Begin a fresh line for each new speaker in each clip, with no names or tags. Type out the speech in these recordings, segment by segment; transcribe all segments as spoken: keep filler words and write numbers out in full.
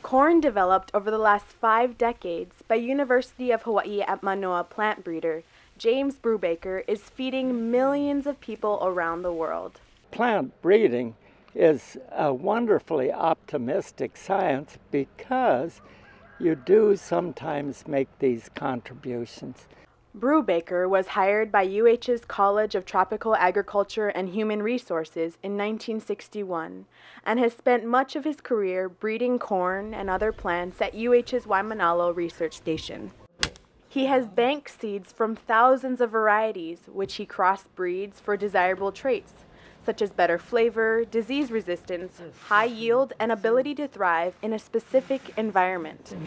Corn developed over the last five decades by University of Hawaii at Manoa plant breeder James Brewbaker is feeding millions of people around the world.
Plant breeding is a wonderfully optimistic science because you do sometimes make these contributions.
Brewbaker was hired by U H's College of Tropical Agriculture and Human Resources in nineteen sixty-one and has spent much of his career breeding corn and other plants at U H's Waimanalo research station. He has banked seeds from thousands of varieties, which he crossbreeds for desirable traits, such as better flavor, disease resistance, high yield, and ability to thrive in a specific environment.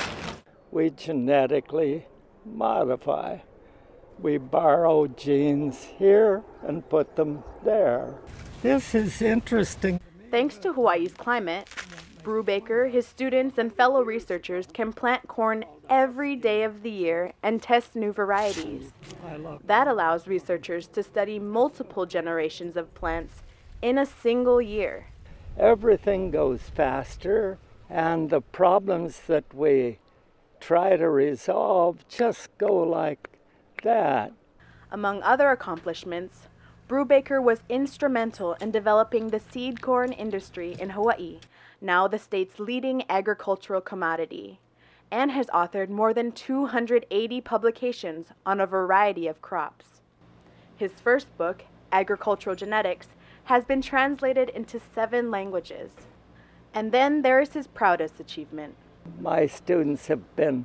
We genetically modify. We borrow genes here and put them there. This is interesting.
Thanks to Hawaii's climate, Brewbaker, his students, and fellow researchers can plant corn every day of the year and test new varieties. That allows researchers to study multiple generations of plants in a single year.
Everything goes faster, and the problems that we try to resolve just go like that.
Among other accomplishments, Brewbaker was instrumental in developing the seed corn industry in Hawaii, now the state's leading agricultural commodity, and has authored more than two hundred eighty publications on a variety of crops. His first book, Agricultural Genetics, has been translated into seven languages. And then there is his proudest achievement.
My students have been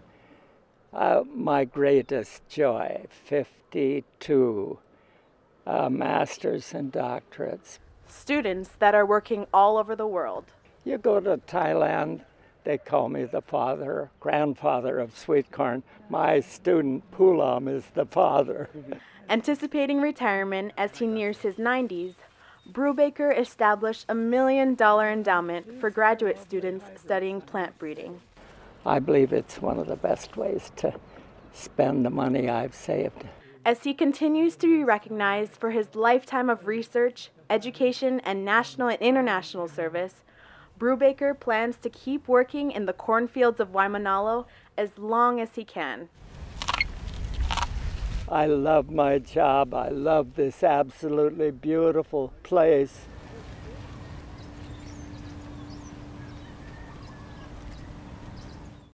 uh, my greatest joy, fifty-two uh, masters and doctorates.
Students that are working all over the world.
You go to Thailand, they call me the father, grandfather of sweet corn. My student, Pulam, is the father.
Anticipating retirement as he nears his nineties, Brewbaker established a million dollar endowment for graduate students studying plant breeding.
I believe it's one of the best ways to spend the money I've saved.
As he continues to be recognized for his lifetime of research, education, and national and international service, Brewbaker plans to keep working in the cornfields of Waimanalo as long as he can.
I love my job. I love this absolutely beautiful place.